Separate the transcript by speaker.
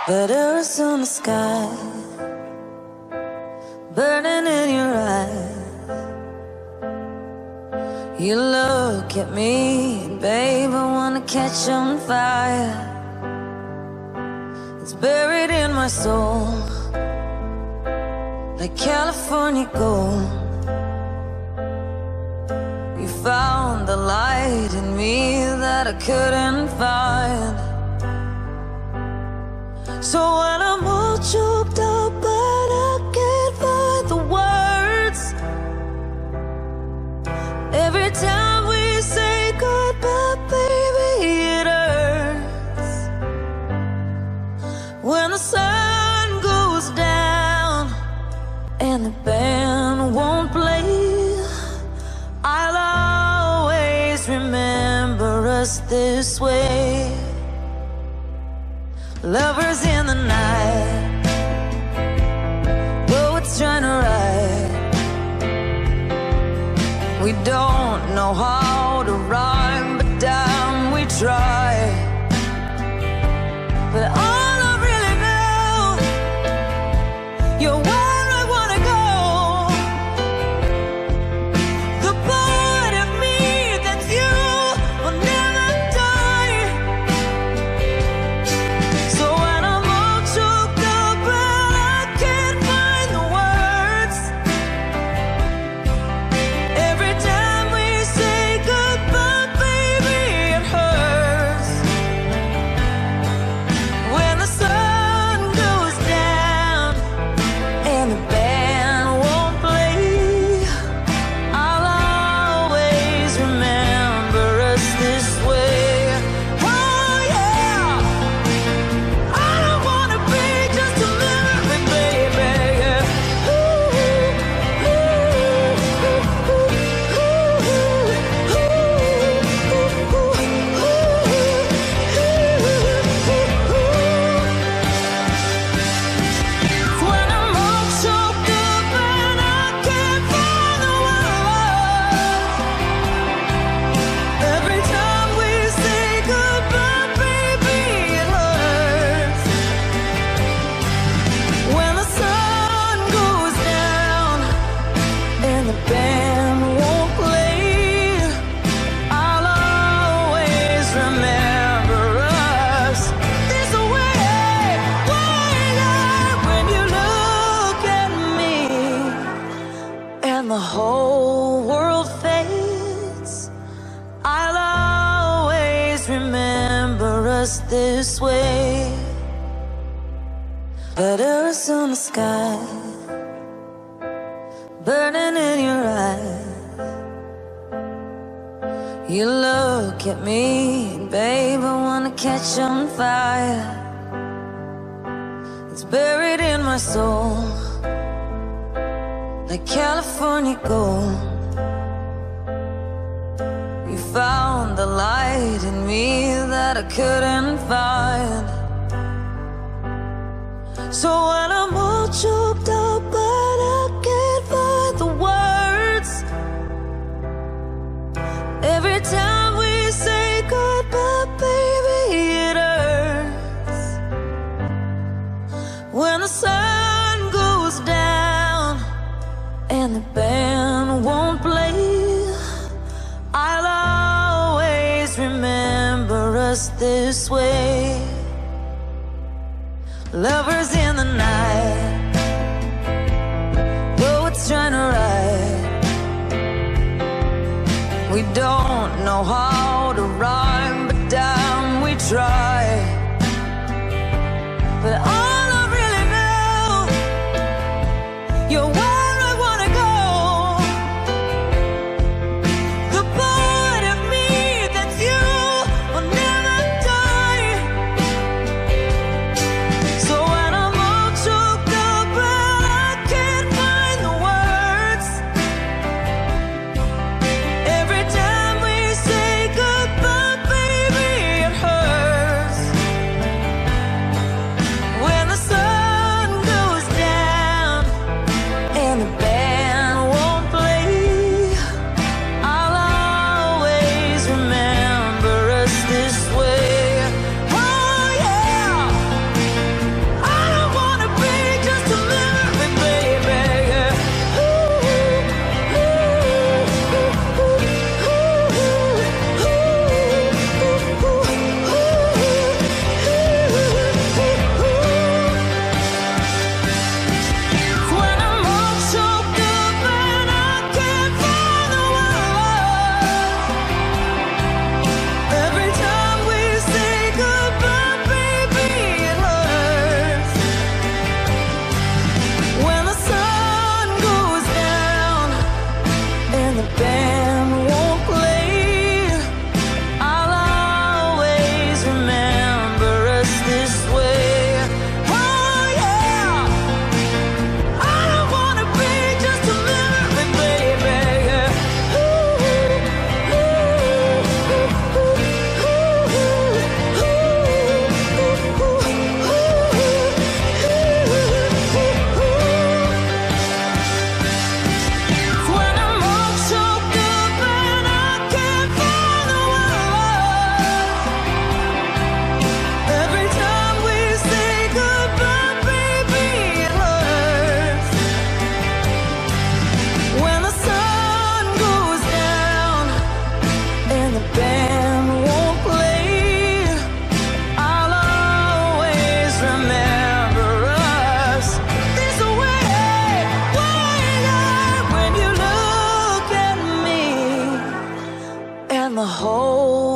Speaker 1: But Arizona sky burning in your eyes. You look at me, babe, I wanna catch on fire. It's buried in my soul like California gold. You found the light in me that I couldn't find. So when I'm all choked up but I can't find the words, every time we say goodbye, baby, it hurts. When the sun goes down and the band won't play, I'll always remember us this way. Lovers in the night, poets trying to write. We don't know how to rhyme, but damn, we try. But all I really know, you're where I wanna go. The part of me that's you will never die. So when I'm all choked up and I can't find the words, every time we say goodbye, baby, it hurts. When the sun goes down and the band won't play, I'll always remember us this way. Oh yeah, I don't wanna be just a memory, baby. Yeah. Ooh, ooh, ooh, when I'm all choked up and I can't find the words, every time we say goodbye, baby, it hurts. When the sun goes down and the band won't play, I'll always remember us this way. When you look at me and the whole world fades, I'll always remember us this way. But Arizona sky burning in your eyes. You look at me, babe, I wanna catch on fire. It's buried in my soul like California gold. You found the light in me that I couldn't find. So when I'm all choked up but I can't find the words, every time we say goodbye, baby, it hurts. When the sun goes down and the band won't play, I'll always remember us this way. Lovers in the night, poets trying to write. We don't know how to rhyme, but damn, we try. But all I really know, you're where I wanna go. The part of me that's you will never die. So when I'm all choked up and I can't find the words, every time we say goodbye, baby, it hurts. the whole